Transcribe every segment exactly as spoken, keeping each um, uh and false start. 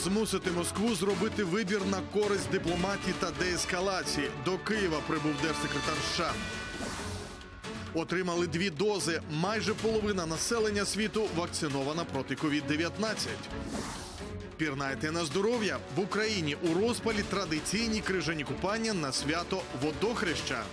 Змусити Москву зробити вибір на користь дипломатії та деескалації. До Києва прибув держсекретар США. Отримали дві дози. Майже половина населення світу вакцинована проти ковід дев'ятнадцять. Пірнайте на здоров'я. В Україні у розпалі традиційні крижані купання на свято Водохреща.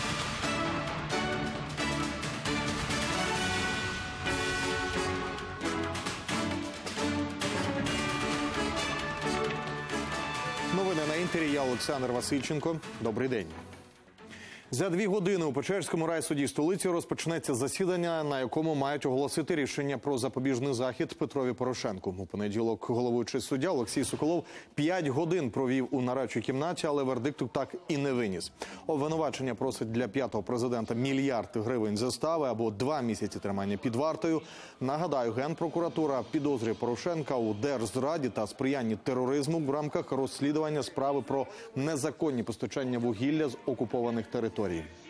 Новини на Інтері. Я Олександр Васильченко. Добрий день. За дві години у Печерському райсуді столиці розпочнеться засідання, на якому мають оголосити рішення про запобіжний захід Петрові Порошенку. У понеділок головуючий суддя Олексій Соколов п'ять годин провів у нарадчій кімнаті, але вердикту так і не виніс. Обвинувачення просить для п'ятого президента мільярд гривень застави або два місяці тримання під вартою. Нагадаю, Генпрокуратура підозрює Порошенка у держзраді та сприянні тероризму в рамках розслідування справи про незаконні постачання вугілля з окупованих територій.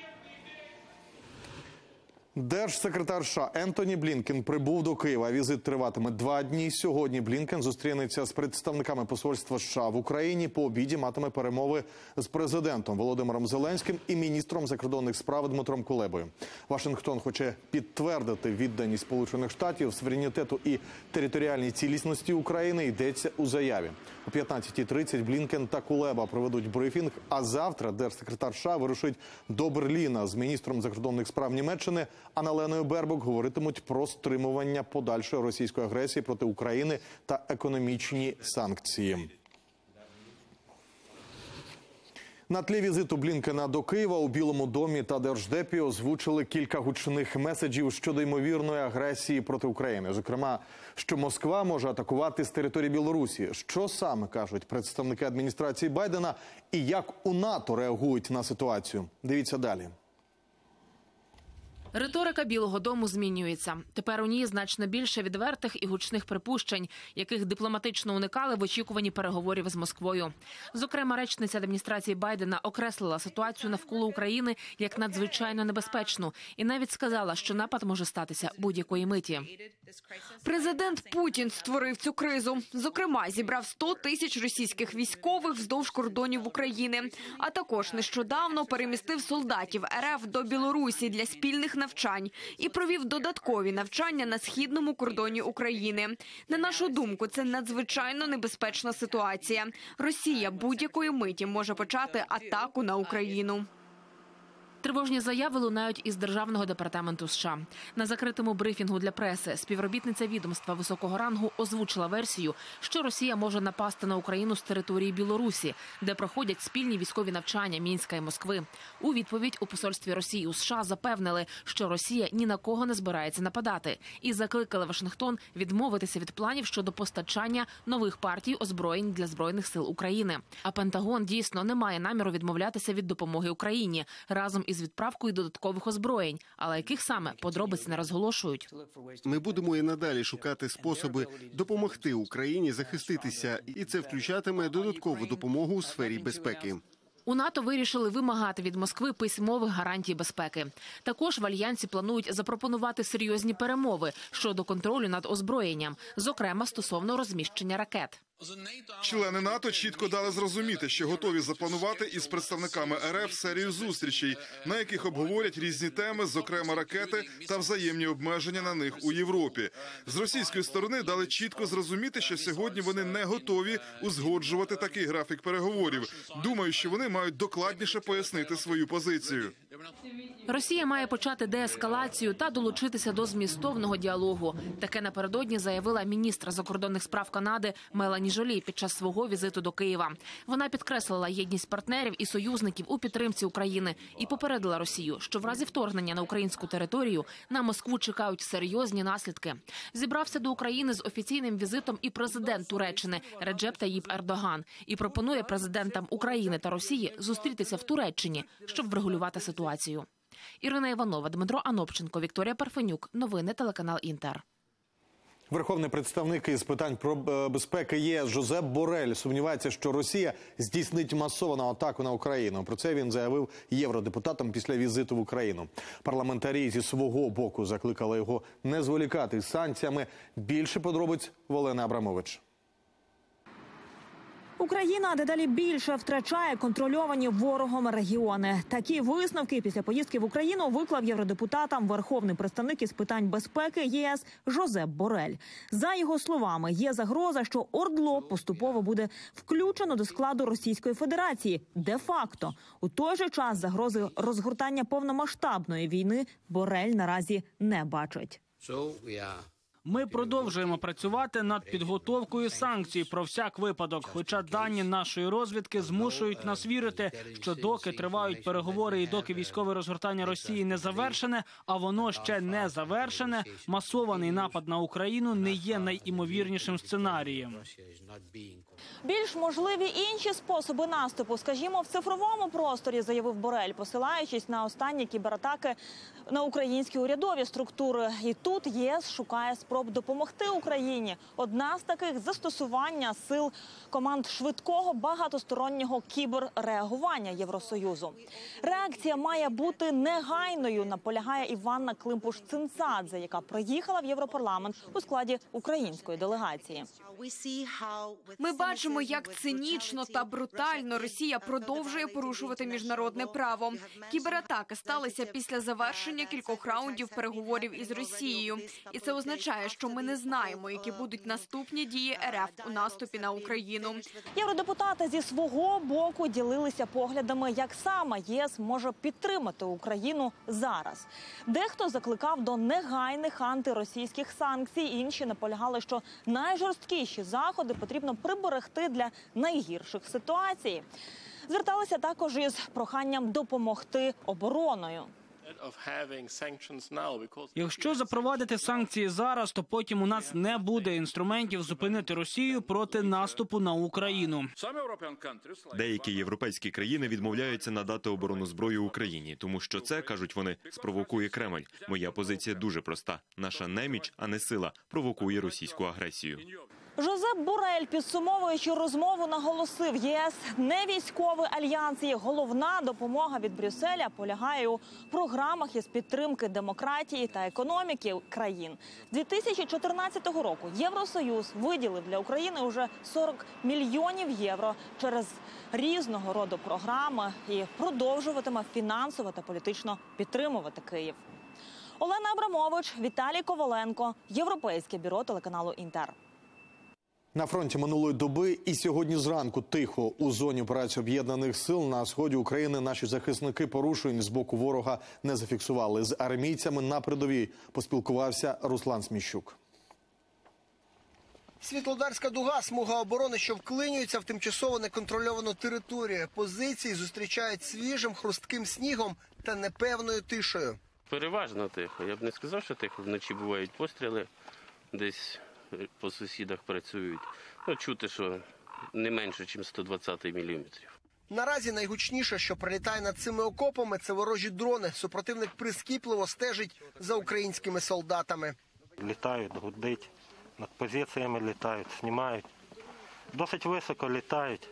Держсекретар США Ентоні Блінкен прибув до Києва. Візит триватиме два дні. Сьогодні Блінкен зустрінеться з представниками посольства США в Україні. По обіді матиме перемови з президентом Володимиром Зеленським і міністром закордонних справ Дмитром Кулебою. Вашингтон хоче підтвердити відданість Сполучених Штатів, суверенітету і територіальній цілісності України, йдеться у заяві. О п'ятнадцятій тридцять Блінкен та Кулеба проведуть брифінг, а завтра держсекретар США вирушить до Берліна з міністром закордонних справ Німеччини Анналеною Бербок говоритимуть про стримування подальшої російської агресії проти України та економічні санкції. На тлі візиту Блінкена до Києва у Білому домі та Держдепі озвучили кілька гучних меседжів щодо ймовірної агресії проти України. Зокрема, що Москва може атакувати з території Білорусі. Що саме кажуть представники адміністрації Байдена і як у НАТО реагують на ситуацію? Дивіться далі. Риторика Білого дому змінюється. Тепер у ній значно більше відвертих і гучних припущень, яких дипломатично уникали в очікуванні переговорів з Москвою. Зокрема, речниця адміністрації Байдена окреслила ситуацію навколо України як надзвичайно небезпечну і навіть сказала, що напад може статися будь-якої миті. Президент Путін створив цю кризу. Зокрема, зібрав сто тисяч російських військових вздовж кордонів України, а також нещодавно перемістив солдатів РФ до Білорусі для спільних навчань і провів додаткові навчання на східному кордоні України. На нашу думку, це надзвичайно небезпечна ситуація. Росія будь-якої миті може почати атаку на Україну. Тривожні заяви лунають із Державного департаменту США. На закритому брифінгу для преси співробітниця відомства високого рангу озвучила версію, що Росія може напасти на Україну з території Білорусі, де проходять спільні військові навчання Мінська і Москви. У відповідь у посольстві Росії у США запевнили, що Росія ні на кого не збирається нападати, і закликали Вашингтон відмовитися від планів щодо постачання нових партій озброєнь для Збройних сил України. А Пентагон дійсно не має наміру відмовлятися від допомоги Україні разом із відправкою додаткових озброєнь, але яких саме подробиць не розголошують. Ми будемо і надалі шукати способи допомогти Україні захиститися, і це включатиме додаткову допомогу у сфері безпеки. У НАТО вирішили вимагати від Москви письмових гарантій безпеки. Також в Альянсі планують запропонувати серйозні перемови щодо контролю над озброєнням, зокрема стосовно розміщення ракет. Члени НАТО чітко дали зрозуміти, що готові запланувати із представниками РФ серію зустрічей, на яких обговорять різні теми, зокрема ракети та взаємні обмеження на них у Європі. З російської сторони дали чітко зрозуміти, що сьогодні вони не готові узгоджувати такий графік переговорів. Думаю, що вони мають докладніше пояснити свою позицію. Росія має почати деескалацію та долучитися до змістовного діалогу. Таке напередодні заявила міністр закордонних справ Канади Мелані Жолі під час свого візиту до Києва. Вона підкреслила єдність партнерів і союзників у підтримці України і попередила Росію, що в разі вторгнення на українську територію на Москву чекають серйозні наслідки. Зібрався до України з офіційним візитом і президент Туреччини Реджеп Таїп Ердоган і пропонує президентам України та Росії зустрітися в Туреччині, щоб врегулювати ситуацію. Ірина Іванова, Дмитро Анопченко, Вікторія Парфенюк. Новини телеканал Інтер. Верховний представник із питань про безпеки ЄС Жозеп Борель сумнівається, що Росія здійснить масовану атаку на Україну. Про це він заявив євродепутатам після візиту в Україну. Парламентарі зі свого боку закликали його не зволікати з санкціями. Більше подробиць Олена Абрамович. Україна дедалі більше втрачає контрольовані ворогом регіони. Такі висновки після поїздки в Україну виклав євродепутатам верховний представник із питань безпеки ЄС Жозеп Борель. За його словами, є загроза, що ОРДЛО поступово буде включено до складу Російської Федерації. Де-факто. У той же час загрози розгортання повномасштабної війни Борель наразі не бачить. Ми продовжуємо працювати над підготовкою санкцій про всяк випадок, хоча дані нашої розвідки змушують нас вірити, що доки тривають переговори і доки військове розгортання Росії не завершене, а воно ще не завершене, масований напад на Україну не є найімовірнішим сценарієм. Більш можливі інші способи наступу, скажімо, в цифровому просторі, заявив Борель, посилаючись на останні кібератаки на українські урядові структури. І тут ЄС шукає спроб допомогти Україні. Одна з таких – застосування сил команд швидкого багатостороннього кіберреагування Євросоюзу. Реакція має бути негайною, наполягає Іванна Климпуш-Цинцадзе, яка приїхала в Європарламент у складі української делегації. Ми бачимо, як цинічно та брутально Росія продовжує порушувати міжнародне право. Кібератаки сталися після завершення кількох раундів переговорів із Росією. І це означає, що ми не знаємо, які будуть наступні дії РФ у наступі на Україну. Євродепутати зі свого боку ділилися поглядами, як саме ЄС може підтримати Україну зараз. Дехто закликав до негайних антиросійських санкцій, інші наполягали, що найжорсткіші заходи потрібно приберегти для найгірших ситуацій. Зверталися також із проханням допомогти обороною. Якщо запровадити санкції зараз, то потім у нас не буде інструментів зупинити Росію проти наступу на Україну. Деякі європейські країни відмовляються надати оборонну зброю Україні, тому що це, кажуть вони, спровокує Кремль. Моя позиція дуже проста. Наша неміч, а не сила, провокує російську агресію. Жозеп Борель, підсумовуючи розмову, наголосив, ЄС не військовий альянс, і головна допомога від Брюсселя полягає у програмах із підтримки демократії та економіки країн. З дві тисячі чотирнадцятого року Євросоюз виділив для України уже сорок мільйонів євро через різного роду програми і продовжуватиме фінансово та політично підтримувати Київ. Олена Абрамович, Віталій Коваленко, Європейське бюро телеканалу «Інтер». На фронті минулої доби і сьогодні зранку тихо у зоні операції Об'єднаних сил на сході України наші захисники порушень з боку ворога не зафіксували. З армійцями на передовій поспілкувався Руслан Сміщук. Світлодарська дуга – смуга оборони, що вклинюється в тимчасово неконтрольовану територію. Позиції зустрічають свіжим хрустким снігом та непевною тишею. Переважно тихо. Я б не сказав, що тихо. Вночі бувають постріли, десь по сусідах працюють. Ну, чути, що не менше, ніж сто двадцять міліметрів. Наразі найгучніше, що прилітає над цими окопами – це ворожі дрони. Супротивник прискіпливо стежить за українськими солдатами. Літають, гудить, над позиціями літають, знімають. Досить високо літають,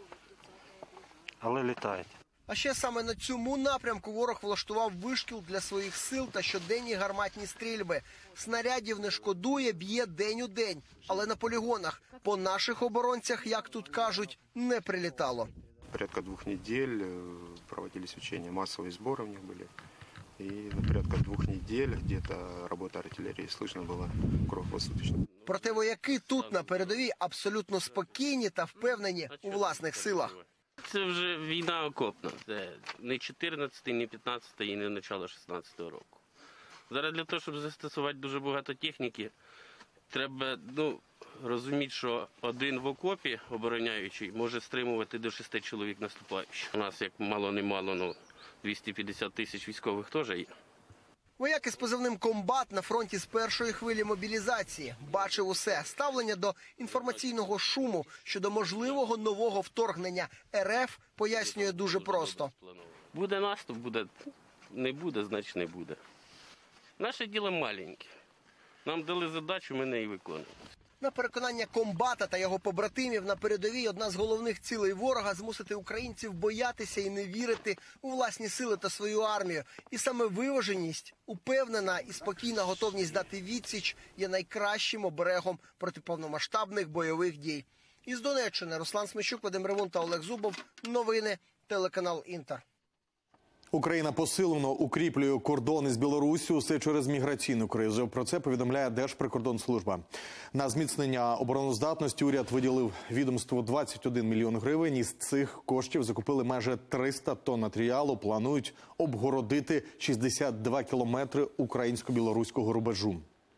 але літають. А ще саме на цьому напрямку ворог влаштував вишкіл для своїх сил та щоденні гарматні стрільби. Снарядів не шкодує, б'є день у день. Але на полігонах по наших оборонцях, як тут кажуть, не прилітало. Порядка двох неділь проводились учения, масові збори в них були. І на порядка двох неділь где-то робота артилерії слышно було круглосуточно. Проте вояки тут на передовій абсолютно спокійні та впевнені у власних силах. Це вже війна окопна. Це не чотирнадцятий, не п'ятнадцятий і не начало шістнадцятого року. Зараз для того, щоб застосувати дуже багато техніки, треба ну, розуміти, що один в окопі, обороняючий, може стримувати до шести чоловік наступаючих. У нас, як мало-немало, ну, двісті п'ятдесят тисяч військових теж є. Вояк із позивним «Комбат» на фронті з першої хвилі мобілізації. Бачив усе. Ставлення до інформаційного шуму щодо можливого нового вторгнення РФ пояснює дуже просто. Буде наступ, буде. Не буде, значить не буде. Наше діло маленьке. Нам дали задачу, ми неї виконуємо. На переконання «Комбата» та його побратимів на передовій одна з головних цілей ворога – змусити українців боятися і не вірити у власні сили та свою армію. І саме виваженість, упевнена і спокійна готовність дати відсіч є найкращим оберегом проти повномасштабних бойових дій. Із Донеччини Руслан Смещук, Вадим Ревун та Олег Зубов. Новини, телеканал «Інтер». Україна посилено укріплює кордон із Білоруссю, все через міграційну кризу. Про це повідомляє Держприкордонслужба. На зміцнення обороноздатності уряд виділив відомству двадцять один мільйон гривень. Із цих коштів закупили майже триста тонн матеріалу. Планують обгородити шістдесят два кілометри українсько-білоруського рубежу.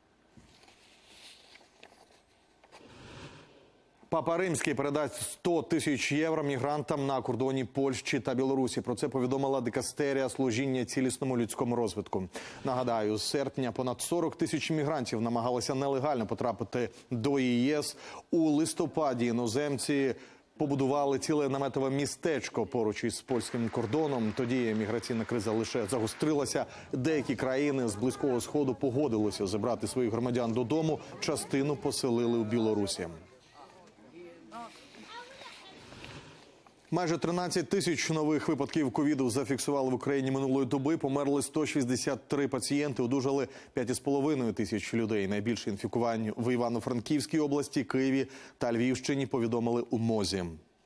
Папа Римський передасть сто тисяч євро мігрантам на кордоні Польщі та Білорусі. Про це повідомила дикастерія служіння цілісному людському розвитку. Нагадаю, з серпня понад сорок тисяч мігрантів намагалися нелегально потрапити до ЄС. У листопаді іноземці побудували ціле наметове містечко поруч із польським кордоном. Тоді міграційна криза лише загострилася. Деякі країни з Близького Сходу погодилися забрати своїх громадян додому. Частину поселили у Білорусі. Майже тринадцять тисяч нових випадків ковіду зафіксували в Україні минулої доби. Померли сто шістдесят три пацієнти, одужали п'ять з половиною тисяч людей. Найбільше інфікувань в Івано-Франківській області, Києві та Львівщині, повідомили у МОЗі.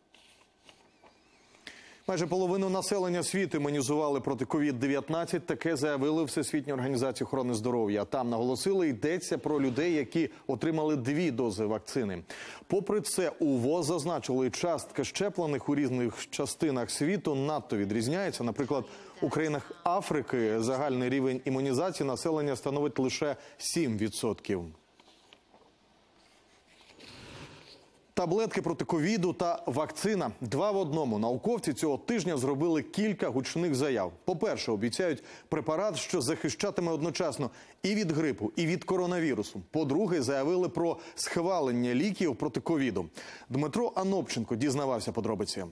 Майже половину населення світу імунізували проти ковід дев'ятнадцять. Таке заявили Всесвітня організація охорони здоров'я. Там наголосили, йдеться про людей, які отримали дві дози вакцини. Попри це, у ВОЗ зазначили, частка щеплених у різних частинах світу надто відрізняється. Наприклад, у країнах Африки загальний рівень імунізації населення становить лише сім відсотків. Таблетки проти ковіду та вакцина. Два в одному. Науковці цього тижня зробили кілька гучних заяв. По-перше, обіцяють препарат, що захищатиме одночасно і від грипу, і від коронавірусу. По-друге, заявили про схвалення ліків проти ковіду. Дмитро Анопченко дізнавався подробиці.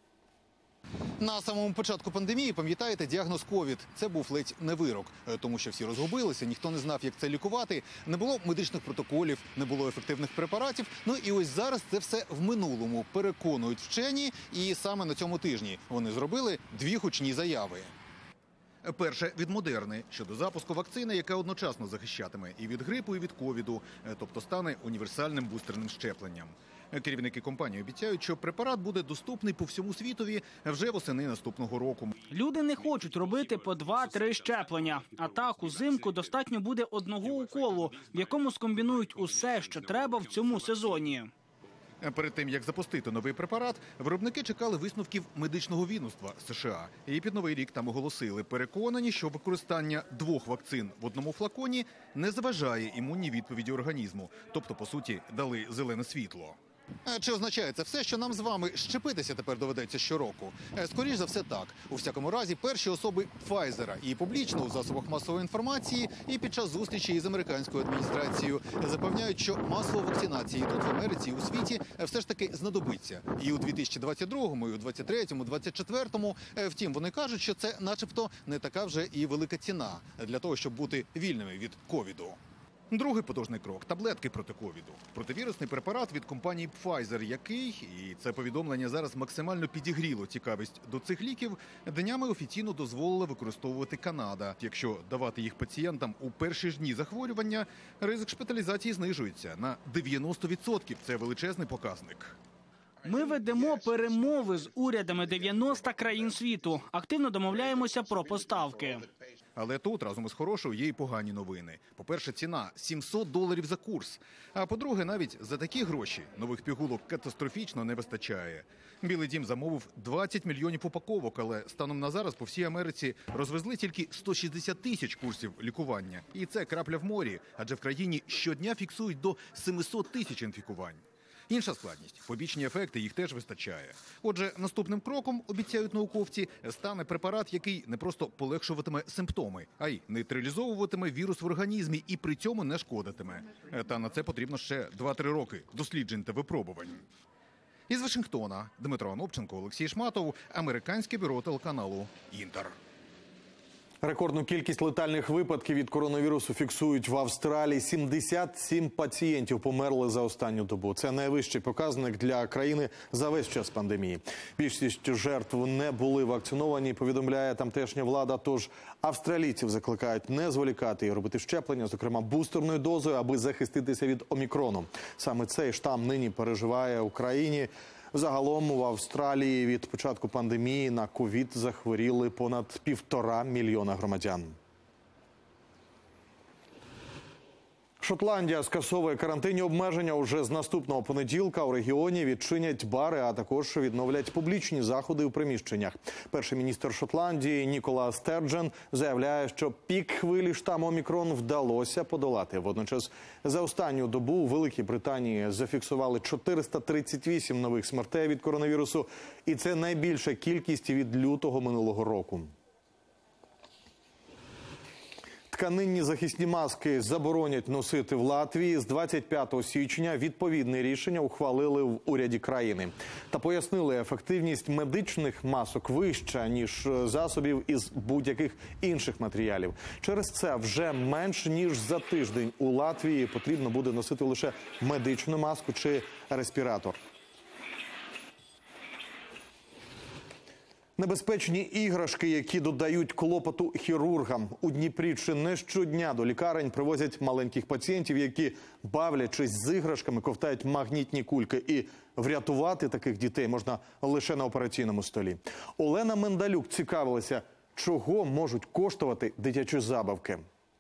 На самому початку пандемії, пам'ятаєте, діагноз ковід – це був ледь не вирок. Тому що всі розгубилися, ніхто не знав, як це лікувати, не було медичних протоколів, не було ефективних препаратів. Ну і ось зараз це все в минулому, переконують вчені. І саме на цьому тижні вони зробили дві гучні заяви. Перше – від Модерни щодо запуску вакцини, яка одночасно захищатиме і від грипу, і від ковіду, тобто стане універсальним бустерним щепленням. Керівники компанії обіцяють, що препарат буде доступний по всьому світові вже восени наступного року. Люди не хочуть робити по два-три щеплення. А так, узимку достатньо буде одного уколу, в якому скомбінують усе, що треба в цьому сезоні. Перед тим, як запустити новий препарат, виробники чекали висновків медичного відомства США. І під Новий рік там оголосили, переконані, що використання двох вакцин в одному флаконі не заважає імунній відповіді організму. Тобто, по суті, дали зелене світло. Чи означає це все, що нам з вами щепитися тепер доведеться щороку? Скоріш за все так. У всякому разі, перші особи Пфайзера і публічно у засобах масової інформації, і під час зустрічі із американською адміністрацією запевняють, що масова вакцинація тут в Америці і у світі все ж таки знадобиться. І у дві тисячі двадцять другому, і у двадцять третьому, двадцять четвертому. Втім, вони кажуть, що це начебто не така вже і велика ціна для того, щоб бути вільними від ковіду. Другий потужний крок – таблетки проти ковіду. Противірусний препарат від компанії Pfizer, який, і це повідомлення зараз максимально підігріло цікавість до цих ліків, днями офіційно дозволила використовувати Канада. Якщо давати їх пацієнтам у перші ж дні захворювання, ризик шпиталізації знижується на дев'яносто відсотків. Це величезний показник. Ми ведемо перемови з урядами дев'яноста країн світу. Активно домовляємося про поставки. Але тут, разом із хорошою, є і погані новини. По-перше, ціна – сімсот доларів за курс. А по-друге, навіть за такі гроші нових пігулок катастрофічно не вистачає. Білий дім замовив двадцять мільйонів упаковок, але станом на зараз по всій Америці розвезли тільки сто шістдесят тисяч курсів лікування. І це крапля в морі, адже в країні щодня фіксують до семисот тисяч інфікувань. Інша складність – побічні ефекти, їх теж вистачає. Отже, наступним кроком, обіцяють науковці, стане препарат, який не просто полегшуватиме симптоми, а й нейтралізовуватиме вірус в організмі і при цьому не шкодитиме. Та на це потрібно ще два-три роки досліджень та випробувань. Із Вашингтона Дмитро Анопченко, Олексій Шматов, американське бюро телеканалу «Інтер». Рекордну кількість летальних випадків від коронавірусу фіксують в Австралії. сімдесят сім пацієнтів померли за останню добу. Це найвищий показник для країни за весь час пандемії. Більшість жертв не були вакциновані, повідомляє тамтешня влада. Тож австралійців закликають не зволікати і робити щеплення, зокрема бустерною дозою, аби захиститися від омікрону. Саме цей штам нині переживає в Україні. Загалом в Австралії від початку пандемії на ковід захворіли понад півтора мільйона громадян. Шотландія скасовує карантинні обмеження. Уже з наступного понеділка у регіоні відчинять бари, а також відновлять публічні заходи у приміщеннях. Перший міністр Шотландії Нікола Стерджен заявляє, що пік хвилі штаму омікрон вдалося подолати. Водночас за останню добу у Великій Британії зафіксували чотириста тридцять вісім нових смертей від коронавірусу. І це найбільша кількість від лютого минулого року. Тканинні захисні маски заборонять носити в Латвії. З двадцять п'ятого січня відповідне рішення ухвалили в уряді країни. Та пояснили, ефективність медичних масок вища, ніж засобів із будь-яких інших матеріалів. Через це вже менш ніж за тиждень у Латвії потрібно буде носити лише медичну маску чи респіратор. Небезпечні іграшки, які додають клопоту хірургам. У Дніпрі чи не щодня до лікарень привозять маленьких пацієнтів, які, бавлячись з іграшками, ковтають магнітні кульки. І врятувати таких дітей можна лише на операційному столі. Олена Мендалюк цікавилася, чого можуть коштувати дитячі забавки.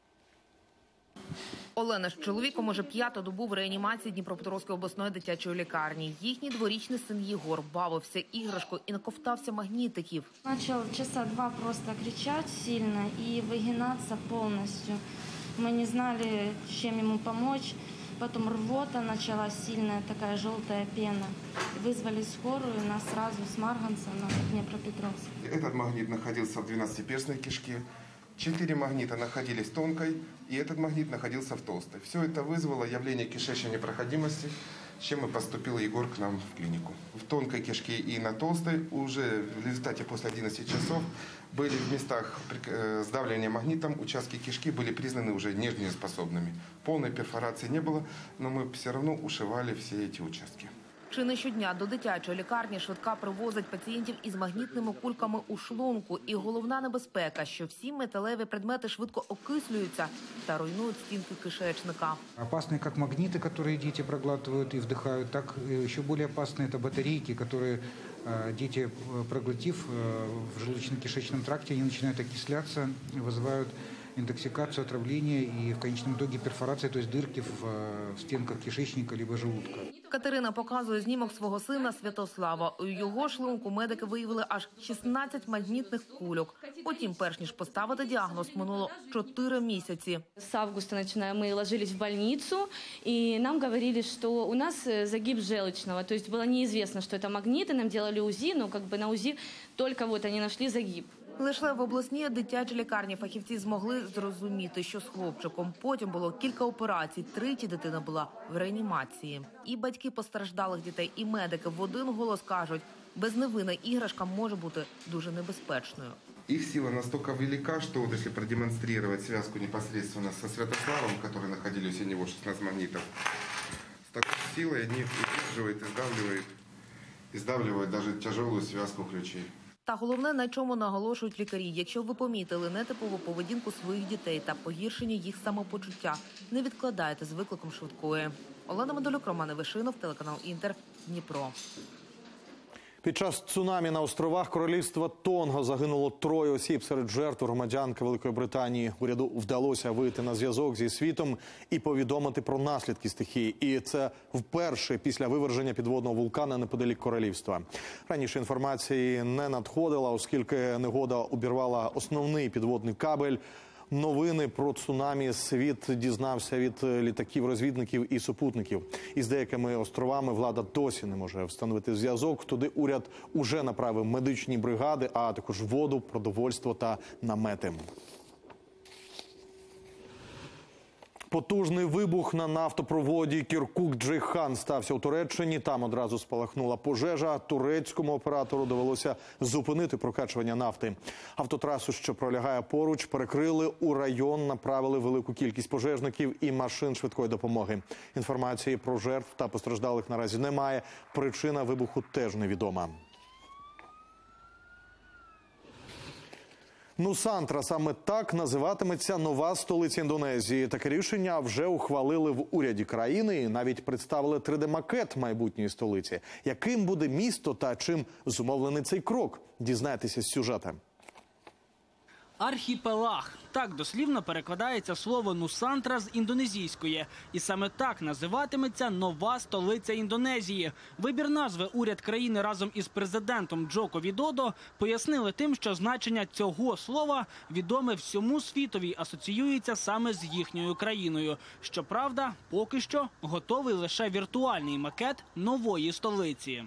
Олена з чоловіком уже п'яту добу в реанімації Дніпропетровської обласної дитячої лікарні. Їхній дворічний син Єгор бавився іграшкою і наковтався магнітиків. Почав часа два просто кричати сильно і вигинатися повністю. Ми не знали, чим йому допомогти. Потом рвота началась, сильная такая желтая пена. Вызвали скорую, нас сразу с Марганца на Днепропетровск. Этот магнит находился в двенадцатиперстной кишке. Четыре магнита находились в тонкой, и этот магнит находился в толстой. Все это вызвало явление кишечной непроходимости, с чем и поступил Егор к нам в клинику. В тонкой кишке и на толстой уже в результате после одиннадцати часов были в местах сдавливания магнитом, участки кишки были признаны уже нежнеспособными. Полной перфорации не было, но мы все равно ушивали все эти участки. Чи не щодня до дитячої лікарні швидка привозить пацієнтів із магнітними кульками у шлунку. І головна небезпека, що всі металеві предмети швидко окислюються та руйнують стінки кишечника. Опасные как магниты, которые дети проглатывают и вдыхают, так еще более опасные это батарейки, которые дети, проглотив в желудочно-кишечном тракте, они начинают окисляться, вызывают интоксикацию, отравление и в конечном итоге перфорация, то есть дырки в, в стенках кишечника либо желудка. Катерина показує знімок свого сина Святослава. У його шлунку медики виявили аж шістнадцять магнітних кульок. Потім, перш ніж поставити діагноз, минуло чотири місяці. С августа начиная мы ложились в больницу, и нам говорили, что у нас загиб желчного. То есть было неизвестно, что это магниты, нам делали УЗИ, но как бы на УЗИ только вот они нашли загиб. Лише в обласній дитячій лікарні фахівці змогли зрозуміти, що з хлопчиком. Потім було кілька операцій, тричі дитина була в реанімації. І батьки постраждалих дітей, і медики в один голос кажуть, безневинна іграшка може бути дуже небезпечною. Их сила настолько велика, что вот если продемонстрировать связку непосредственно со Святославом, которые находились у него шестнадцать магнитов, с такой силой они удерживают и сдавливают, и сдавливают даже тяжелую связку ключей. Та головне, на чому наголошують лікарі, якщо ви помітили нетипову поведінку своїх дітей та погіршення їх самопочуття, не відкладайте з викликом швидкої. Олена Мендалюк, Роман Івашинов, телеканал Інтер, Дніпро. Під час цунамі на островах Королівства Тонга загинуло троє осіб. Серед жертв громадянка Великої Британії. Уряду вдалося вийти на зв'язок зі світом і повідомити про наслідки стихії. І це вперше після виверження підводного вулкана неподалік Королівства. Раніше інформації не надходила, оскільки негода обірвала основний підводний кабель. Новини про цунамі світ дізнався від літаків-розвідників і супутників. Із деякими островами влада досі не може встановити зв'язок. Туди уряд уже направив медичні бригади, а також воду, продовольство та намети. Потужний вибух на нафтопроводі Кіркук-Джейхан стався у Туреччині. Там одразу спалахнула пожежа. Турецькому оператору довелося зупинити прокачування нафти. Автотрасу, що пролягає поруч, перекрили. У район направили велику кількість пожежників і машин швидкої допомоги. Інформації про жертв та постраждалих наразі немає. Причина вибуху теж невідома. Нусантра – саме так називатиметься нова столиця Індонезії. Таке рішення вже ухвалили в уряді країни і навіть представили три де-макет майбутньої столиці. Яким буде місто та чим зумовлений цей крок? Дізнайтеся з сюжету. Архіпелаг. Так дослівно перекладається слово Нусантра з індонезійської. І саме так називатиметься нова столиця Індонезії. Вибір назви уряд країни разом із президентом Джоко Відодо пояснили тим, що значення цього слова відоме всьому світові й асоціюється саме з їхньою країною. Щоправда, поки що готовий лише віртуальний макет нової столиці.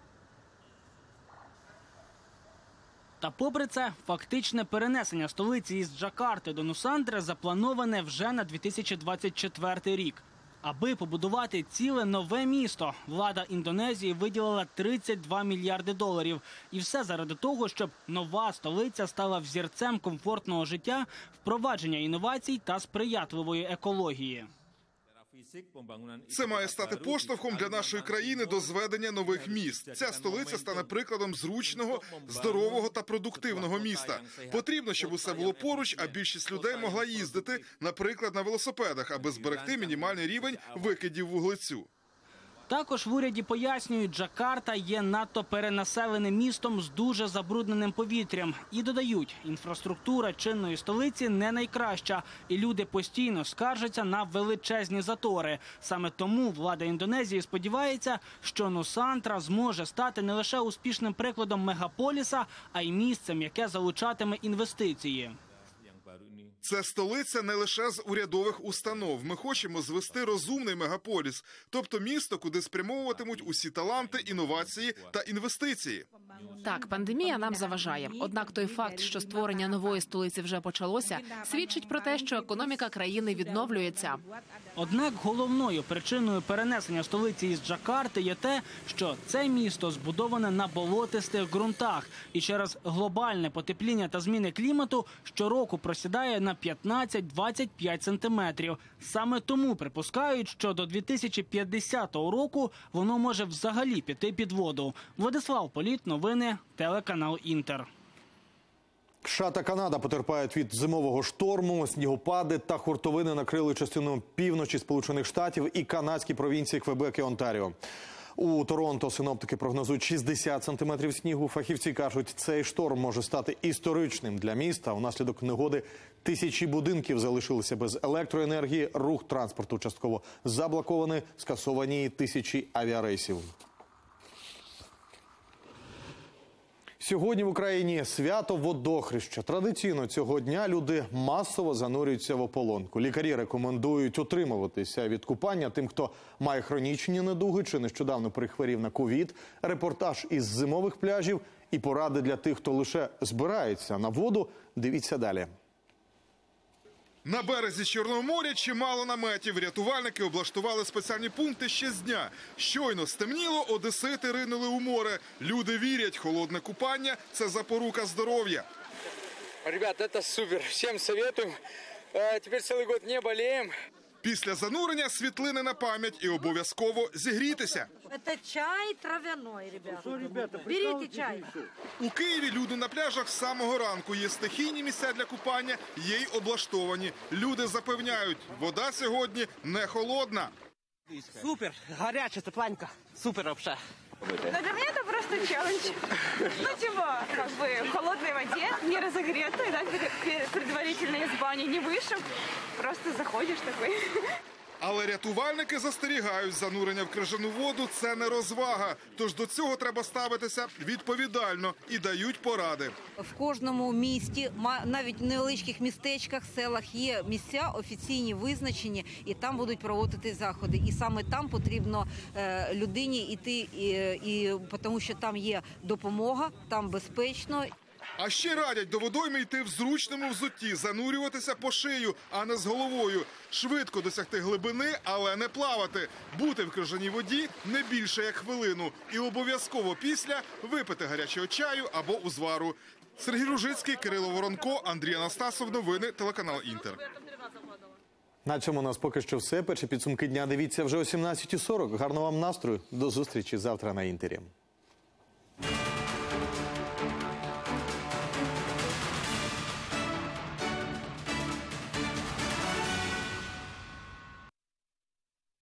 Та попри це, фактичне перенесення столиці із Джакарти до Нусантри заплановане вже на дві тисячі двадцять четвертий рік. Аби побудувати ціле нове місто, влада Індонезії виділила тридцять два мільярди доларів. І все заради того, щоб нова столиця стала взірцем комфортного життя, впровадження інновацій та сприятливої екології. Це має стати поштовхом для нашої країни до зведення нових міст. Ця столиця стане прикладом зручного, здорового та продуктивного міста. Потрібно, щоб усе було поруч, а більшість людей могла їздити, наприклад, на велосипедах, аби зберегти мінімальний рівень викидів вуглецю. Також в уряді пояснюють, Джакарта є надто перенаселеним містом з дуже забрудненим повітрям. І додають, інфраструктура чинної столиці не найкраща, і люди постійно скаржаться на величезні затори. Саме тому влада Індонезії сподівається, що Нусантра зможе стати не лише успішним прикладом мегаполіса, а й місцем, яке залучатиме інвестиції. Це столиця не лише з урядових установ. Ми хочемо звести розумний мегаполіс, тобто місто, куди спрямовуватимуть усі таланти, інновації та інвестиції. Так, пандемія нам заважає. Однак той факт, що створення нової столиці вже почалося, свідчить про те, що економіка країни відновлюється. Однак головною причиною перенесення столиці із Джакарти є те, що це місто збудоване на болотистих ґрунтах і через глобальне потепління та зміни клімату щороку просідає на п'ятнадцять-двадцять п'ять сантиметрів. Саме тому припускають, що до дві тисячі п'ятдесятого року воно може взагалі піти під воду. Владислав Політ, новини, телеканал «Інтер». США та Канада потерпають від зимового шторму. Снігопади та хуртовини накрили частину півночі Сполучених Штатів і канадські провінції Квебек і Онтаріо. У Торонто синоптики прогнозують шістдесят сантиметрів снігу. Фахівці кажуть, цей шторм може стати історичним для міста. Унаслідок негоди тисячі будинків залишилися без електроенергії, рух транспорту частково заблокований, скасовані тисячі авіарейсів. Сьогодні в Україні свято водохреща. Традиційно цього дня люди масово занурюються в ополонку. Лікарі рекомендують утримуватися від купання тим, хто має хронічні недуги чи нещодавно перехворів на ковід. Репортаж із зимових пляжів і поради для тих, хто лише збирається на воду. Дивіться далі. На березі Чорного моря чимало наметів. Рятувальники облаштували спеціальні пункти ще з дня. Щойно стемніло, одесити ринули у море. Люди вірять, холодне купання – це запорука здоров'я. Ребята, це супер. Всім советую. Тепер цілий год не болеємо. Після занурення світлини на пам'ять і обов'язково зігрітися. Це чай трав'яний, ребята. Беріть чай. У Києві люди на пляжах з самого ранку. Є стихійні місця для купання, є й облаштовані. Люди запевняють, вода сьогодні не холодна. Супер, гаряча, тепленька. Супер взагалі. Для меня это просто челлендж. Ну, типа, как бы в холодной воде, не разогретой, да, предварительно из бани не вышел. Просто заходишь такой. Але рятувальники застерігають, занурення в крижану воду – це не розвага. Тож до цього треба ставитися відповідально і дають поради. В кожному місті, навіть в невеличких містечках, селах є місця офіційні визначені, і там будуть проводити заходи. І саме там потрібно людині йти, і, і, тому що там є допомога, там безпечно. А ще радять до водойми йти в зручному взутті, занурюватися по шию, а не з головою. Швидко досягти глибини, але не плавати. Бути в крижаній воді не більше як хвилину. І обов'язково після випити гарячого чаю або узвару. Сергій Ружицький, Кирило Воронко, Андрій Анастасов. Новини, телеканал Інтер. На цьому у нас поки що все. Перші підсумки дня дивіться вже о сімнадцятій сорок. Гарного вам настрою. До зустрічі завтра на Інтері.